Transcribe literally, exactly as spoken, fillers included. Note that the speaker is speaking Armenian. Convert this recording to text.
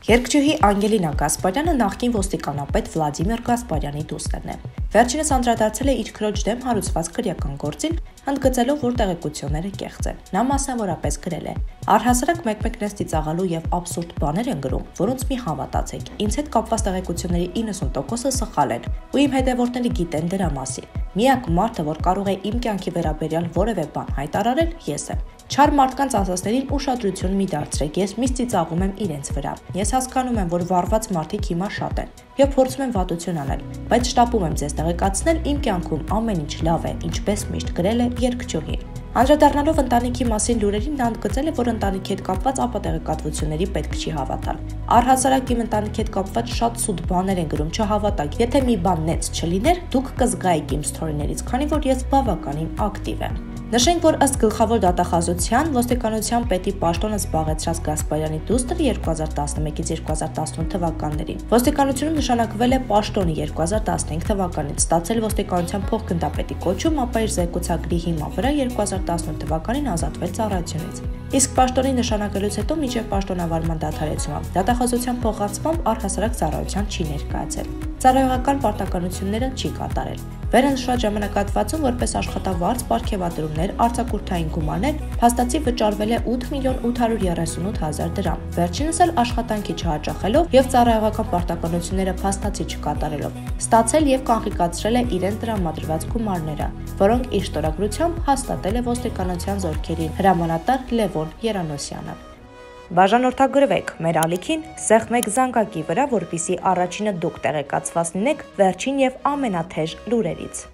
Երկչուհի Անգելինա Գասպարյանը նախկին ոստիկանապետ Վլադիմիր Գասպարյանի դուստրն է։ Վերջինս անդրադարձել է իր քրոջ դեմ հարուցված քրեական գործին, ընդգծելով, որ տեղեկությունները կեղծ են։ Նա մասնավորապես գրել է. «Առհասարակ մեկ-մեկնես ծիծաղալու եւ աբսուրդ բաներ են գրում, որոնց մի հավատացեք։ Ինձ հետ կապված տեղեկությունների իննսուն տոկոսը սխալ են, ու իմ հետևորդները գիտեն դրա մասին։ Միակ մարդը, որ կարող է իմ կյանքի վերաբերյալ որևէ բան հայտարարել, ես եմ։ Չար մարդկանց ասածներին ուշադրություն մի դարձրեք, ես միշտ ծիծաղում եմ իրենց վրա։ Ես հասկանում եմ, որ վարված մարդիկ հիմա շատ են եւ փորձում են վատություն անել, բայց շտապում եմ ձեզ տեղեկացնել, իմ կյանքում ամեն ինչ լավ է, ինչպես միշտ գրել է երգչուհին»։ Անդրադառնալով ընտանիքի մասին լուրերին, նա ընդգծել է, որ ընտանիքի հետ կապված ապատեղեկատվությունների պետք չի հավատալ։ «Առհասարակ իմ ընտանիքի հետ կապված շատ սուտ բաներ են գրում, չհավատակ, եթե մի բան նենց չլիներ, դուք կզգայիք իմ սթորիներից, քանի որ ես բավականին ակտիվ եմ»։ Նշենք, որ ըստ գլխավոր դատախազության, ոստիկանության պետի պաշտոնը զբաղեցրած Գասպարյանի դուստրը երկու հազար տասնմեկից երկու հազար տասնութ թվականներին ոստիկանությունում նշանակվել է պաշտոնի երկու հազար տասնհինգ թվականից, ստացել ոստիկանության փոխգնդապետի կոչում, ապա իր զեկուցագրի հիման վրա երկու հազար տասնութ թվականին ազատվել ծառայությունից։ Իսկ պաշտոնի նշանակելուց հետո մինչև պաշտոնավարման դադարեցումը դատախազության փոխանցմամբ առհասարակ ծառայության չի ներկայացել։ Ծառայողական պարտականությունները չի կատարել։ Վերնշված ժամանակահատվածում որպես աշխատավարձ, պարգևատրումներ, արձակուրդային գումարներ փաստացի վճարվել է ութ միլիոն ութ հարյուր երեսունութ հազար դրամ։ Վերջինս էլ աշխատանքի չհաճախելով եւ ծառայողական պարտականությունները փաստացի չկատարելով ստացել եւ կանխիկացրել է իրեն տրամադրված գումարները, որոնք իր ստորագրությամբ հաստատել է ոստիկանության զորքերի հրամանատար Լևոն Երանոսյանը։ Բաժանորդագրվեք մեր ալիքին սեղմ մեկ զանգակի վրա, որպեսզի առաջինը դուք տեղեկացված լինեք վերջին եւ ամենաթեժ լուրերից։